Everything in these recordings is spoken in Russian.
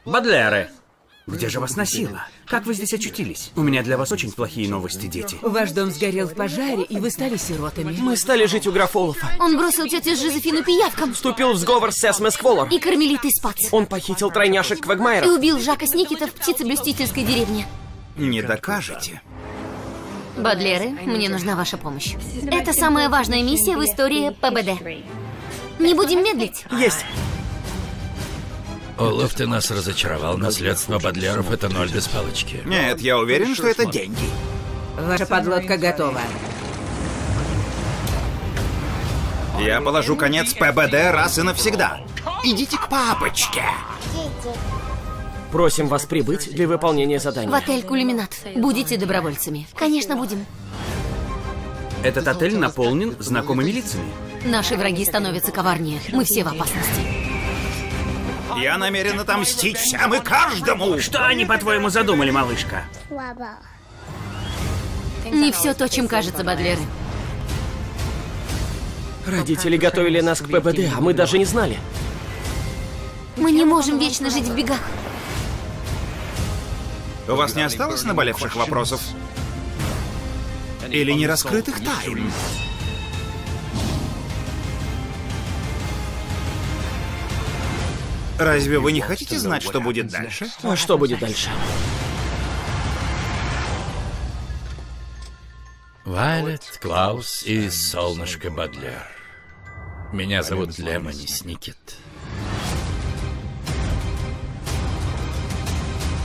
Бадлеры! Где же вас носило? Как вы здесь очутились? У меня для вас очень плохие новости, дети. Ваш дом сгорел в пожаре, и вы стали сиротами. Мы стали жить у графа Олафа. Он бросил тетю Жозефину пиявкам. Вступил в сговор с Эсме Скволор. И Кармелитой Спац. Он похитил тройняшек И Квагмайра. убил Жака Сникета в птицеблюстительской деревне. Не докажете. Бадлеры, мне нужна ваша помощь. Это самая важная миссия в истории ПБД. Не будем медлить. Есть. Олаф, ты нас разочаровал. Наследство Бадлеров — это 0 без палочки. Нет, я уверен, что это деньги. Ваша подлодка готова. Я положу конец ПБД раз и навсегда. Идите к папочке. Просим вас прибыть для выполнения задания. В отель Кульминат. Будете добровольцами. Конечно, будем. Этот отель наполнен знакомыми лицами. Наши враги становятся коварнее. Мы все в опасности. Я намерен отомстить всем и каждому. Что они, по-твоему, задумали, малышка? Не все то, чем кажется, Бадлеры. Родители готовили нас к ПБД, а мы даже не знали. Мы не можем вечно жить в бегах. У вас не осталось наболевших вопросов? Или нераскрытых тайн? Разве вы не хотите знать, что будет дальше? А что будет дальше? Вайлет, Клаус и солнышко Бадлер. Меня зовут Лемони Сникет.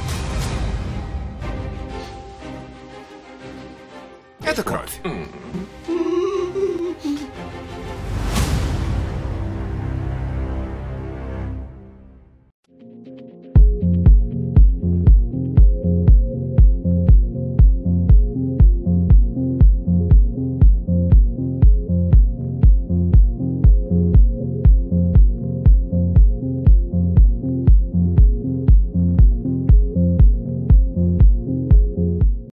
Это кровь.